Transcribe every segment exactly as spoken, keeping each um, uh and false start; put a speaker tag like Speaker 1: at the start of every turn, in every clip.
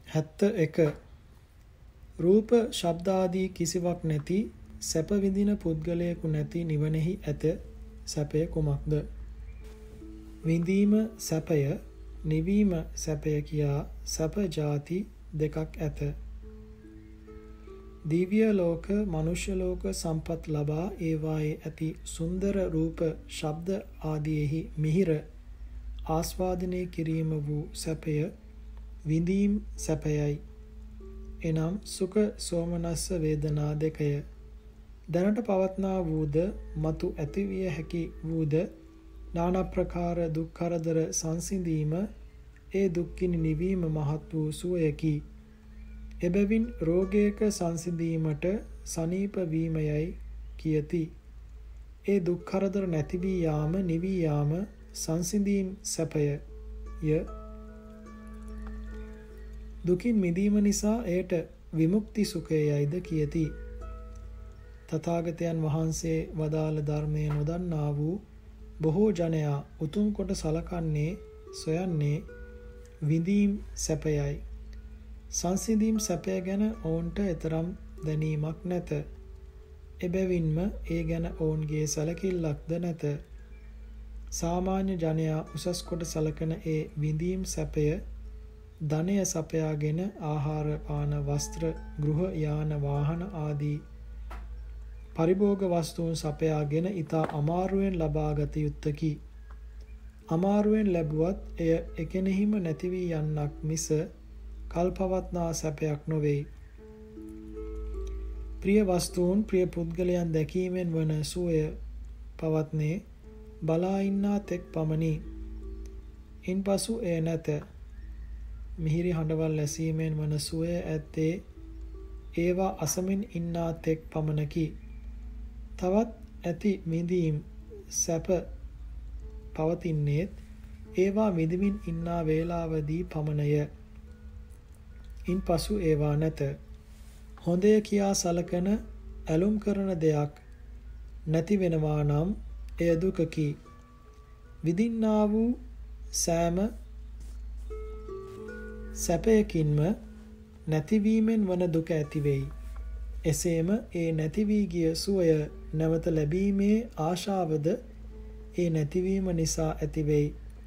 Speaker 1: හැත්තෑ එක රූප ශබ්ද ආදී කිසිවක් නැති සැප විඳින පුද්ගලයෙකු නැති නිවනෙහි ඇත සැපය කුමක්ද? විඳීම සැපය, නිවීම සැපය කියා සැප ಜಾති දෙකක් ඇත. දිව්‍ය ලෝක, මනුෂ්‍ය ලෝක සම්පත් ලබා ඒවායේ ඇති සුන්දර රූප, ශබ්ද ආදීෙහි මිහිර ආස්වාදනය කිරීම වූ සැපය විඳීම් සැපයයි. එනම් සුඛ සෝමනස්ස වේදනා දෙකය. දැනට පවත්නා වූද, මතු ඇතිවිය හැකි වූද නානා ප්‍රකාර දුක් කරදර සංසිඳීම, ඒ දුක්ඛිනි නිවීම මහත් වූ සුවයකි. එබැවින් රෝගයක සංසිඳීමට සනීප වීමයයි කියති. ඒ දුක් කරදර නැති වී යාම, නිවී යාම සංසිඳීම් සැපය ය. දුකින් මිදීම නිසා එයට විමුක්ති සුඛයයිද කියති. තථාගතයන් වහන්සේ වදාළ ධර්මය නොදන්නා වූ බොහෝ ජනයා උතුම් කොට සලකන්නේ, සොයන්නේ විඳීම් සැපයයි. සංසිඳීම් සැපය ගැන ඔවුන්ට එතරම් දැනීමක් නැත. එබැවින්ම ඒ ගැන ඔවුන්ගේ සැලකිල්ලක්ද නැත. සාමාන්‍ය ජනයා උසස් කොට සලකන ඒ විඳීම් සැපය ධනය සපයාගෙන ආහාර පාන වස්ත්‍ර ගෘහ යාන වාහන ආදී පරිභෝග වස්තුන් සපයාගෙන ඉතා අමාරුවෙන් ලබාගත යුත්තකි. අමාරුවෙන් ලැබුවත් එය එකෙනෙහිම නැති වී යන්නක් මිස කල්පවත්නා සැපයක් නොවේ. ප්‍රිය වස්තුන්, ප්‍රිය පුද්ගලයන් දැකීමෙන් වන සුවය පවත්නේ බලා ඉන්නා තෙක් පමණි. ඉන්පසු එය නැත. මිහිරි හඬවල් ඇසීමෙන් වන සුවය ඇත්තේ ඒවා අසමින් ඉන්නා තෙක් පමණකි. තවත් ඇති මිදීම් සැප පවතින්නේත් ඒවා මිදමින් ඉන්නා වේලාවදී පමණය. ඉන්පසු ඒවා නැත. හොඳය කියා සලකන, ඇලුම් කරන දෙයක් නැති වෙනවා නම් එය දුකකි. විඳින්නා වූ සෑම සැපයකින්ම නැතිවීමෙන් වන දුක ඇතිවෙයි. එසේම ඒ නැති වී ගිය සුවය නැවත ලැබීමේ ආශාවද ඒ නැතිවීම නිසා ඇතිවෙයි.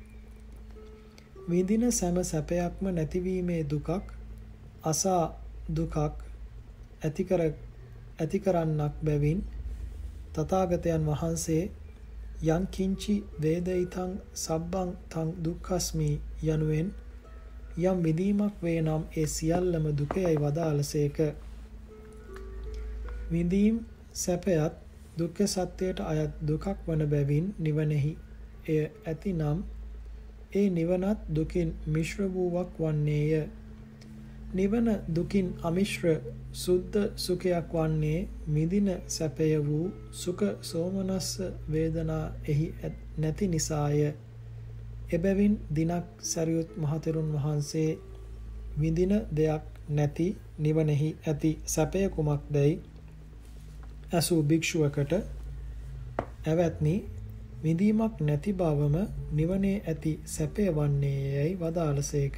Speaker 1: විඳින සෑම සැපයක්ම නැතිවීමේ දුකක්, අසා දුකක් ඇතිකර ඇති කරන්නක් බැවින් තථාගතයන් වහන්සේ යං කිංචි වේදිතං සබ්බං තං දුක්ඛස්මි යනුවෙන් යම් විඳීමක් වේ නම් ඒ සියල්ලම දුකයි වදාළසේක. විඳීම් සැපයත් දුක්ඛ සත්‍යයට අයත් දුකක් වන බැවින් නිවනෙහි එය ඇතිනම් ඒ නිවනත් දුකින් මිශ්‍ර වූවක් වන්නේය. නිවන දුකින් අමිශ්‍ර සුද්ධ සුඛයක් වන්නේ මිදින සැපය වූ සුඛ සෝමනස්ස වේදනා එහි නැති නිසාය. එබැවින් දිනක් සරියුත් මහතෙරුන් වහන්සේ විඳින දෙයක් නැති නිවනෙහි ඇති සැපය කුමක්දයි ඇසූ භික්ෂුවකට, "ඇවැත්නි, විඳීමක් නැති බවම නිවනේ ඇති සැපය වන්නේ යැයි වදාළසේක."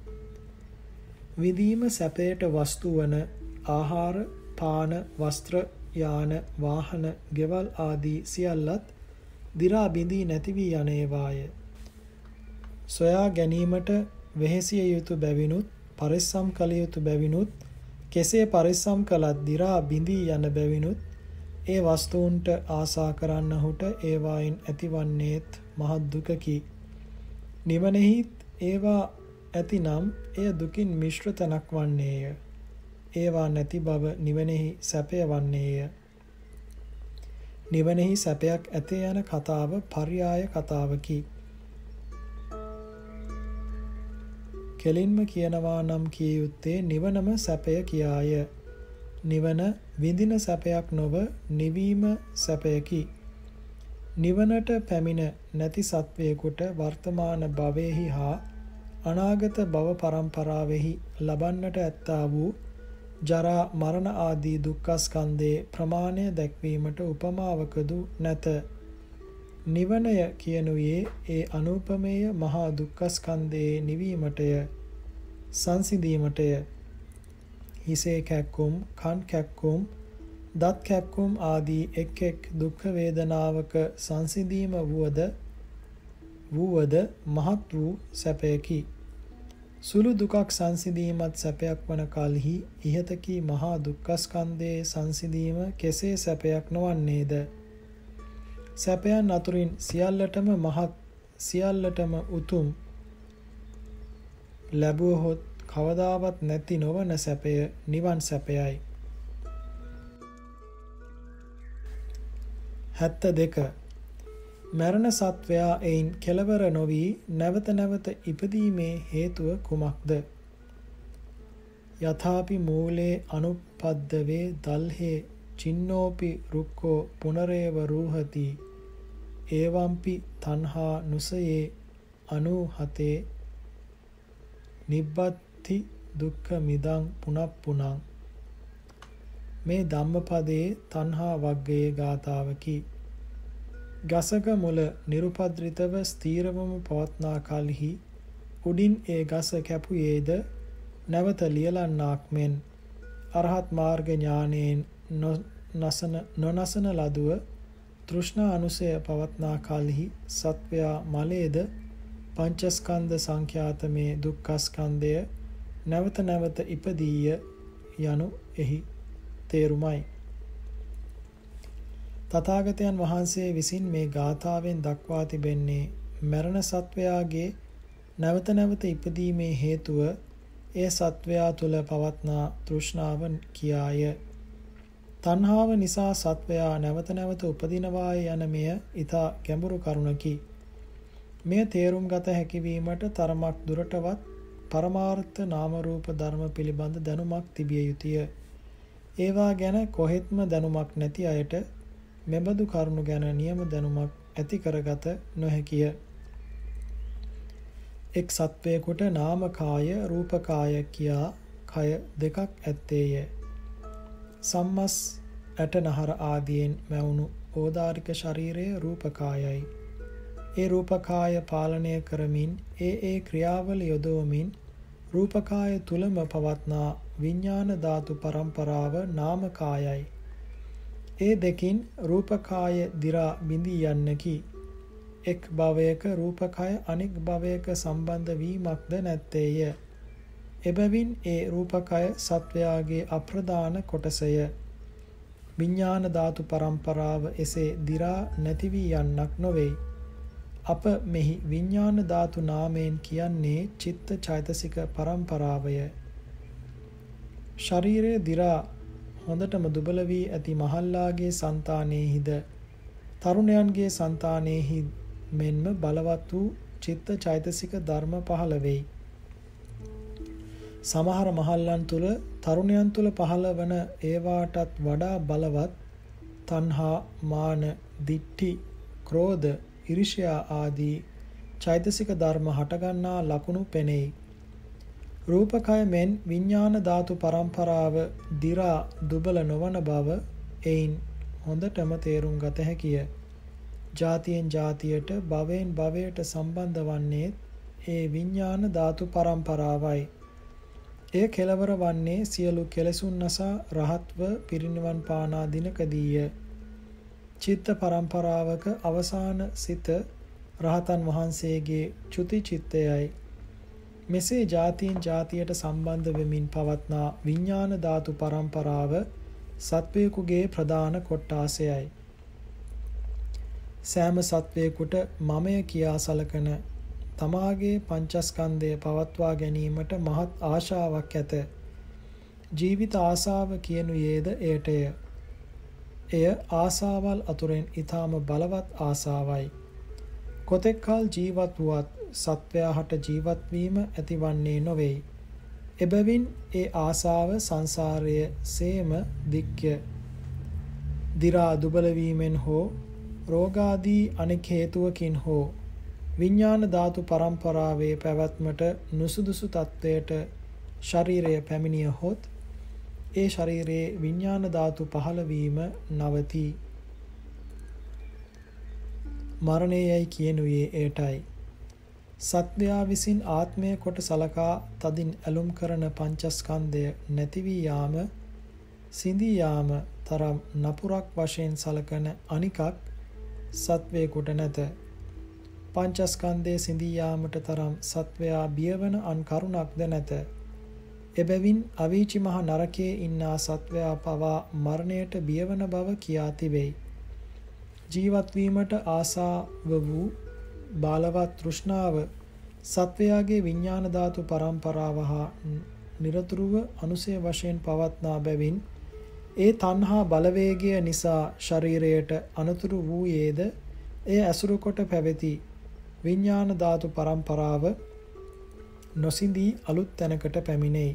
Speaker 1: විඳීම සැපයට වස්තු වන ආහාර, පාන, වස්ත්‍ර, යාන, වාහන, ගෙවල් ආදී සියල්ලත් දි รา බිඳී නැති වී යන ඒවාය. සොයා ගැනීමට වෙහෙසිය යුතු බැවිනුත්, පරිස්සම් කළ යුතු බැවිනුත්, කෙසේ පරිස්සම් කළත් දි รา බිඳී යන බැවිනුත් ඒ වස්තුන්ට ආසා කරන්නහුට ඒවායින් ඇතිවන්නේත් මහත් දුකකි. නිවනෙහිත් ඒවා ඇතිනම් එය දුකින් මිශ්‍ර තැනක් වන්නේය. ඒවා නැති බව නිවනෙහි සැපය වන්නේය. නිවනෙහි සැපයක් ඇතේ යන කතාව පර්යාය කතාවකි. කෙලින්ම කියනවා නම් කිය යුත්තේ නිවනම සැපය කියාය. නිවන විඳින සැපයක් නොව නිවීම සැපයකි. නිවනට පැමිණ නැති සත්වයෙකුට වර්තමාන භවයෙහි හා අනාගත භව පරම්පරාවෙහි ලබන්නට ඇත්තා වූ ජරා මරණ ආදී දුක්ඛස්කන්ධේ ප්‍රමාණය දැක්වීමට උපමාවකදු නැත. නිවනය කියනුයේ ඒ අනුපමේය මහා දුක්ඛස්කන්ධයේ නිවීමටය. සංසිඳීමටය. හිසේ කැක්කුම්, කන් කැක්කුම්, දත් කැක්කුම් ආදී එක් එක් දුක් වේදනාවක සංසිඳීම වුවද වූවද මහත් වූ සැපයකි. සුළු දුකක් සංසිඳීමත් සැපයක් වන කලෙහි ඉහත කී මහා දුක්ඛස්කන්ධයේ සංසිඳීම කෙසේ සැපයක් නොවන්නේද? සැපයන් අතුරින් සියල්ලටම මහත්, සියල්ලටම උතුම් ලැබුවහොත් කවදාවත් නැති නොවන සැපය නිවන් සැපයයි. හැත්ත දෙක. මරණ සත්වයා එයින් කෙලවර නොවී නැවත නැවත ඉපදීමේ හේතුව කුමක්ද? යථාපි මූලේ අනුපද්දවේ දල්හේ චින්නෝපි රුක්ඛෝ පුනරේව රූහති ඒවම්පි තණ්හා නුසයේ අනුහතේ නිබ්බත්ති දුක්ඛ මිදං පුනප්පුනං. මේ ධම්මපදයේ තණ්හා වග්ගයේ ගාථාවකි. ගසක මුල නිරුපද්‍රිතව ස්ථීරවම පවත්නා කලෙහි උඩින් ඒ ගස කැපුයේද නැවත ලියලන්නාක් මෙන් අරහත් මාර්ග ඥානයෙන් නොනසන නොනසන ලදුව තෘෂ්ණා අනුසය පවත්නා කලෙහි සත්වයා මලේද පංචස්කන්ධ සංඛ්‍යාත මේ දුක්ඛස්කන්ධය නැවත නැවත ඉපදීය යනු එහි තේරුමයි. තථාගතයන් වහන්සේ විසින් මේ ගාථාවෙන් දක්වා තිබෙන්නේ මරණ සත්වයාගේ නැවත නැවත ඉපදීමේ හේතුව ඒ සත්වයා තුළ පවත්නා තෘෂ්ණාව කියාය. තණ්හාව නිසා සත්වයා නැවත නැවත උපදිනවාය යන මෙය ඊතා ගැඹුරු කරුණකි. මෙය තේරුම් ගත හැකි වීමට තරමක් දුරටවත් පරමාර්ථ නාම රූප ධර්ම පිළිබඳ දැනුමක් තිබිය යුතුය. ඒවා ගැන කොහෙත්ම දැනුමක් නැති අයට මෙබඳු කරුණු ගැන නියම දැනුමක් ඇති කරගත නොහැකිය. එක් සත්වයකට නාමකාය රූපකාය කියා කය දෙකක් ඇත්තේය. සම්මස් ඇටනහර ආදියෙන් මැවුණු ඕදාරික ශරීරය රූපකායයි. ඒ රූපකාය පාලනය කරමින් ඒ ඒ ක්‍රියාවල යොදවමින් රූපකාය තුලම පවත්නා විඥාන ධාතු පරම්පරාව නාමකායයි. ඒ දෙකින් රූපකාය දිරා බිඳී යන්නකි. එක් භවයක රූපකය අනෙක් භවයක සම්බන්ධ වීමක්ද නැත්තේය. එබැවින් ඒ රූපකය සත්වයාගේ අප්‍රධාන කොටසය. විඥාන ධාතු පරම්පරාව එසේ දිරා නැති වී යන්නක් නොවේ. අප මෙහි විඥාන ධාතු නාමයෙන් කියන්නේ චිත්ත චෛතසික පරම්පරාවය. ශරීරයේ දිරා හොඳටම දුබල වී ඇති මහල්ලාගේ సంతානෙහිද තරුණයන්ගේ సంతානෙහි මෙන්ම බලවත් වූ චිත්ත චෛතසික ධර්ම පහළ වෙයි. සමහර මහල්ලන් තුල තරුණයන් තුල පහළ වන ඒවාටත් වඩා බලවත් තණ්හා, මාන, දිට්ඨි, ක්‍රෝධ, ඊර්ෂ්‍යා ආදී චෛතසික ධර්ම හටගන්නා ලකුණු පෙනෙයි. රූපකය මෙන් විඥාන ධාතු පරම්පරාව දිරා දුබල නොවන බව එයින් හොඳටම තේරුම් ගත හැකිය. ජාතියෙන් ජාතියට භවයෙන් භවයට සම්බන්ධ වන්නේ ඒ විඥාන ධාතු පරම්පරාවයි. එය කෙලවර වන්නේ සියලු කෙලෙසුන් නසා රහත්ව පිරිනිවන් පානා දිනකදීය. චිත්ත පරම්පරාවක අවසාන සිත රහතන් වහන්සේගේ චුති චිත්තයයි. මෙසේ ජාතියෙන් ජාතියට සම්බන්ධ වෙමින් පවත්නා විඥාන ධාතු පරම්පරාව සත්වයෙකුගේ ප්‍රධාන කොට්ටාසයයි. සෑම සත්වයෙකුට මමය කියා සලකන තමාගේ පංචස්කන්ධය පවත්වා ගැනීමට මහත් ආශාවක් ඇත. ජීවිත ආශාව කියනුයේද එයටය. එය ආශාවල් අතුරෙන් ඊටාම බලවත් ආශාවයි. කොතෙක් කල ජීවත් වුවත් සත්වයා හට ජීවත් වීම ඇතිවන්නේ නොවේ. එබැවින් ඒ ආශාව සංසාරයේ සේම දික්්‍ය. දිරා දුබල වීමෙන් හෝ රෝගාදී අනෙක් හේතුවකින් හෝ විඥාන ධාතු පරම්පරාවේ පැවැත්මට නුසුදුසු තත්වයට ශරීරය පැමිණියහොත් ඒ ශරීරයේ විඥාන ධාතු පහළ වීම නවතී. මරණයයි කියනුයේ එයටයි. සත්වයා විසින් ආත්මය කොට සලකා තදින් ඇලුම් කරන පංචස්කන්ධය නැති වී යාම, සිඳී යාම තරම් නපුරක් වශයෙන් සලකන අනිකක් සත්වයෙකුට නැත. පංචස්කන්ධයේ සිඳී යාමට තරම් සත්වයා බියවන අන් කරුණක්ද නැත. එබැවින් අවීචි මහ නරකයේ ඉන්නා සත්වයා පවා මරණයට බියවන බව කියා තිබෙයි. ජීවත් වීමට ආසාව වූ බාලවත් තෘෂ්ණාව සත්වයාගේ විඥාන ධාතු පරම්පරාව හා නිරතුරුව අනුසය වශයෙන් පවත්නා බැවින් ඒ තණ්හා බලවේගය නිසා ශරීරයට අනතුරු වූයේද එය ඇසුරු කොට පැවති විඥාන ධාතු පරම්පරාව නොසිඳී අලුත් තැනකට පැමිණෙයි.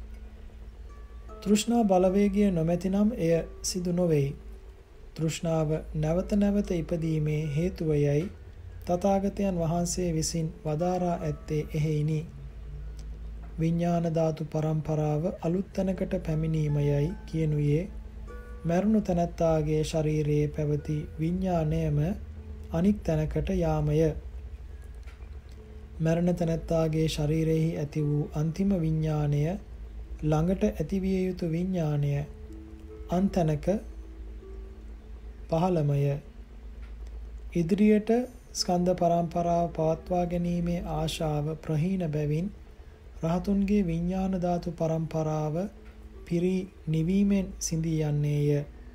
Speaker 1: තෘෂ්ණා බලවේගය නොමැතිනම් එය සිදු නොවේයි. තෘෂ්ණාව නැවත නැවත ඉපදීමේ හේතුවයයි තථාගතයන් වහන්සේ විසින් වදාරා ඇත්තේ එහෙයිනි. විඥාන ධාතු පරම්පරාව අලුත් තැනකට පැමිණීමයයි කියනුයේ මරණු තැනැත්තාගේ ශරීරයේ පැවති විඥාණයම අනික් තැනකට යාමය. මරණ තැනැත්තාගේ ශරීරයෙහි ඇති වූ අන්තිම විඥාණය ළඟට ඇතිවිය යුතු විඥාණය අන්තනක පහළමය. ඉදිරියට ස්කන්ධ පරම්පරාව පවත්වා ගැනීමේ ආශාව ප්‍රහීන බැවින් රහතුන්ගේ විඥාන ධාතු පරම්පරාව පිරි නිවීමෙන් සිඳී යන්නේය.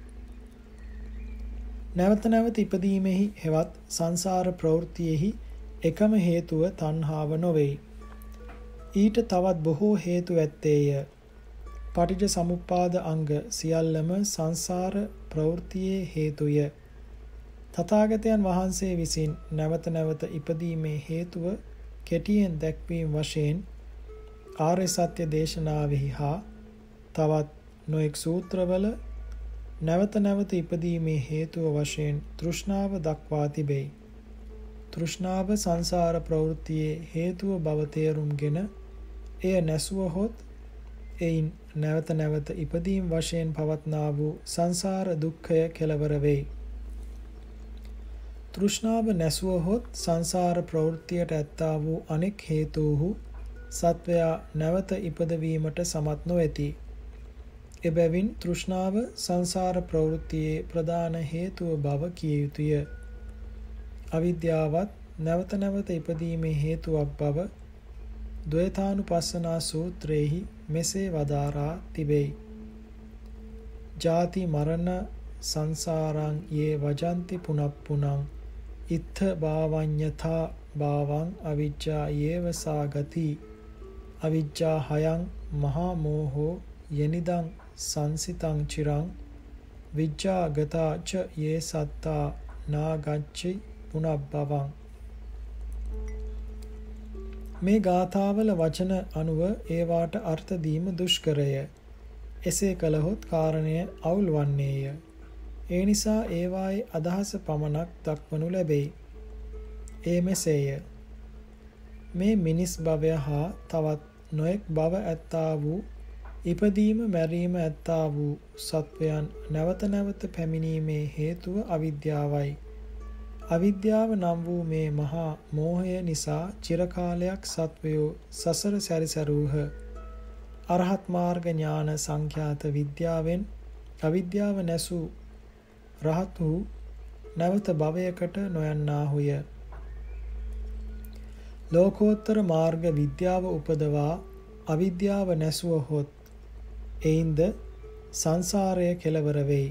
Speaker 1: නැවත නැවත ඉපදීමෙහි හෙවත් සංසාර ප්‍රවෘත්තියෙහි එකම හේතුව තණ්හාව නොවේ. ඊට තවත් බොහෝ හේතු ඇත්තේය. පටිච්ච සමුප්පාද අංග සියල්ලම සංසාර ප්‍රවෘත්තියේ හේතුය. තථාගතයන් වහන්සේ විසින් නැවත නැවත ඉපදීමේ හේතුව කෙටියෙන් දැක්වීම වශයෙන් ආර්ය සත්‍ය දේශනාවෙහි හා තවත් නොඑක් සූත්‍රවල නැවත නැවත ඉපදීමේ හේතුව වශයෙන් තෘෂ්ණාව දක්වා තිබේ. තෘෂ්ණාව සංසාර ප්‍රවෘත්තියේ හේතුව බව තේරුම්ගෙන එය නැසුවහොත් එයින් නැවත නැවත ඉපදීම් වශයෙන් පවත්නා වූ සංසාර දුක්ඛය කෙලවර වෙයි. තෘෂ්ණාව නැසුවහොත් සංසාර ප්‍රවෘත්තියට ඇත්තා වූ අනෙක් හේතුහු සත්වයා නැවත ඉපදවීමට සමත් නොවේති. එබැවින් තෘෂ්ණාව සංසාර ප්‍රවෘත්තියේ ප්‍රධාන හේතුව බව කිය යුතුය. අවිද්‍යාවත් නැවත නැවත ඉපදීමේ හේතුවක් බව ද්වේතානුපස්සනා සූත්‍රයේහි මෙසේ වදාරා තිබෙයි. ජාති මරණ සංසාරං යේ වජන්ති පුනප්පුනං ඉත්ථ භාවඤ්ඤතා භාවං අවිජ්ජා යේව සාගති අවිජ්ජා හයං මහා මෝහෝ යනිදං සංසිතං චිරං විජ්ජා ගතා ච යේ සත්තා නාගච්ඡි පුනබ්බවං. මේ ගාථාවල වචන අනුව ඒවාට අර්ථ දීම දුෂ්කරය. එසේ කළහොත් කාරණය අවුල් වන්නේය. ඒ නිසා ඒවායේ අදහස පමණක් දක්වනු ලැබෙයි. ඒ මෙසේය. මේ මිනිස් භවය හා තවත් නොඑක් භව ඇත්තා වූ ඉපදීම මැරීම ඇත්තා වූ සත්වයන් නැවත නැවත පැමිණීමේ හේතුව අවිද්‍යාවයි. අවිද්‍යාව නම් වූ මේ මහා මෝහය නිසා චිරකාලයක් සත්වයෝ සසර සැරිසරූහ. අරහත් මාර්ග ඥාන සංඛ්‍යාත විද්‍යාවෙන් අවිද්‍යාව නැසූ රහත් වූ නැවත භවයකට නොයන්නාහුය. ලෝකෝත්තර මාර්ග විද්‍යාව උපදවා අවිද්‍යාව නැසුවහොත් එයින්ද සංසාරය කෙලවර වෙයි.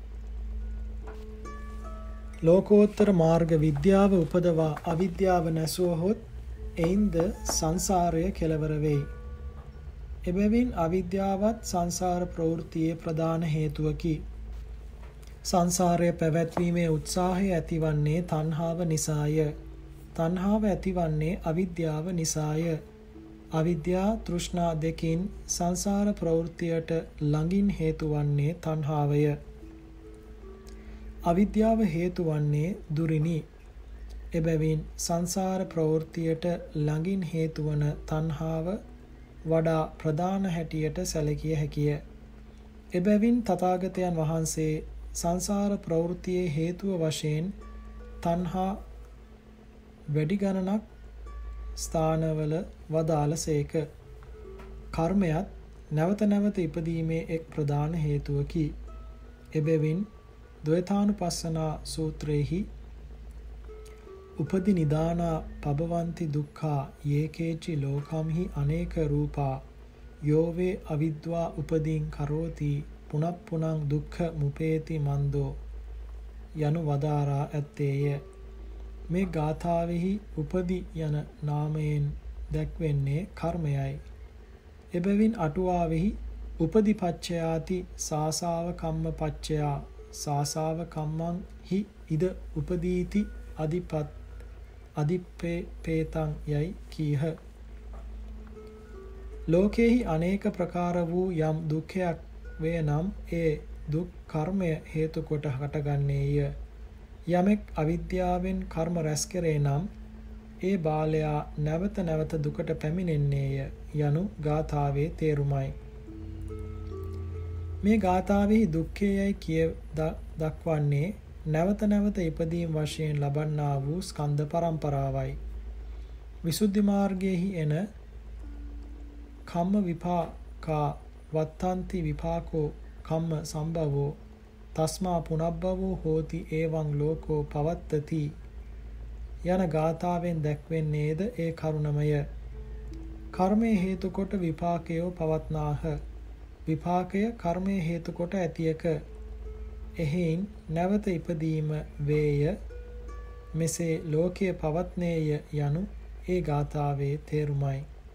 Speaker 1: ලෝකෝත්තර මාර්ග විද්‍යාව උපදවා අවිද්‍යාව නැසුවහොත් එයින්ද සංසාරය කෙලවර වෙයි. එබැවින් අවිද්‍යාවත් සංසාර ප්‍රවෘත්තියේ ප්‍රධාන හේතුවකි. සංසාරය පැවැත්වීමේ උත්සාහය ඇතිවන්නේ තණ්හාව නිසාය. තණ්හාව ඇතිවන්නේ අවිද්‍යාව නිසාය. අවිද්‍යා තෘෂ්ණා දෙකින් සංසාර ප්‍රවෘත්තියට ළඟින් හේතු වන්නේ තණ්හාවය. අවිද්‍යාව හේතු වන්නේ දුරිනි. එබැවින් සංසාර ප්‍රවෘත්තියට ළඟින් හේතු වන තණ්හාව වඩා ප්‍රධාන හැටියට සැලකිය හැකිය. එබැවින් තථාගතයන් වහන්සේ සංසාර ප්‍රවෘත්තියේ හේතුව වශයෙන් තණ්හා වැඩි ගණනක් ස්ථානවල වදාළසේක. කර්මයත් නැවත නැවත ඉපදීමේ එක් ප්‍රධාන හේතුවකි. එබැවින් ද්වෛතානුපස්සනා සූත්‍රයේහි උපදි නිදානා පබවಂತಿ දුක්ඛා යේකේචි ලෝකම්හි අනේක රූපා යෝවේ අවිද්වා උපදීන් කරෝති පුනප්පුනං දුක්ඛ මුපේති මන්දෝ යනු වදාරා ඇත්තේය. මේ ගාථාවෙහි උපදි යන නාමයෙන් දැක්වෙන්නේ කර්මයයි. එබැවින් අටුවාවෙහි උපදිපච්චයාති සාසාව කම්ම පච්චයා සාසාව කම්මං හි ඉද උපදීති අදිපත් අදිප්පේතං යයි කීහ. ලෝකේහි අනේක ප්‍රකාර වූ යම් දුක්ඛයක් වේ නම් ඒ දුක් කර්මය හේතු කොට හටගන්නේය. යමෙක් අවිද්‍යාවෙන් කර්ම රැස් කරේ නම් ඒ බාලයා නැවත නැවත දුකට පැමිණෙන්නේය යනු ගාථාවේ තේරුමයි. මේ ගාථාවෙහි දුක්ඛයයි කිය දක්වන්නේ නැවත නැවත ඉපදීම් වශයෙන් ලබන්නා වූ ස්කන්ධ පරම්පරාවයි. විසුද්ධි මාර්ගයේහි එන කම්ම විපාකා වත්තන්ති විපාකෝ කම්ම සම්භවෝ තස්මා පුනබ්බවෝ හෝති එවං ලෝකෝ පවත්තති යන ගාථාවෙන් දැක්වෙන්නේද ඒ කරුණමය. කර්මය හේතු කොට විපාකයෝ පවත්නාහ. විපාකය කර්මය හේතු කොට ඇතියක. එහෙයින් නැවත ඉපදීම වේය. මෙසේ ලෝකය පවත්නේය යනු ඒ ගාථාවේ තේරුමයි.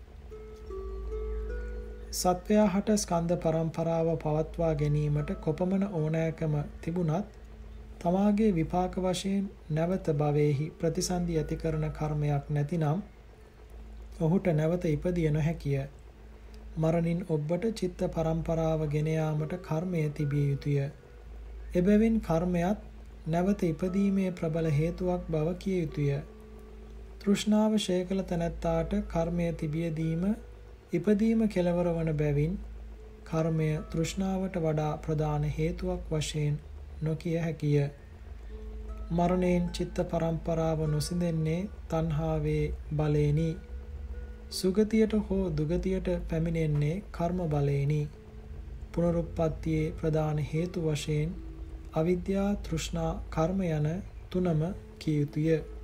Speaker 1: සත්වයා හට ස්කන්ධ පරම්පරාව පවත්වා ගැනීමට කොපමණ ඕනෑකම තිබුණත් තමාගේ විපාක වශයෙන් නැවත භවයේහි ප්‍රතිසන්දි ඇති කරන කර්මයක් නැතිනම් ඔහුට නැවත ඉපදිය නොහැකිය. මරණින් ඔබට චිත්ත පරම්පරාව ගෙන යාමට කර්මය තිබිය යුතුය. එබැවින් කර්මයත් නැවත ඉපදීමේ ප්‍රබල හේතුවක් බව කිය යුතුය. තෘෂ්ණාව ක්ෂය කළ තැනැත්තාට කර්මය තිබියදීම ඉපදීම කෙලවර වන බැවින් කර්මය තෘෂ්ණාවට වඩා ප්‍රධාන හේතුවක් වශයෙන් නොකිය හැකිය. මරණයෙන් චිත්ත පරම්පරාව නොසිඳෙන්නේ තණ්හාවේ බලයෙනි. සුගතියට හෝ දුගතියට පැමිණෙන්නේ කර්ම බලයෙනි. පුනරුත්පත්තියේ ප්‍රධාන හේතු වශයෙන් අවිද්‍යා, තෘෂ්ණා, කර්ම යන තුනම කිය යුතුය.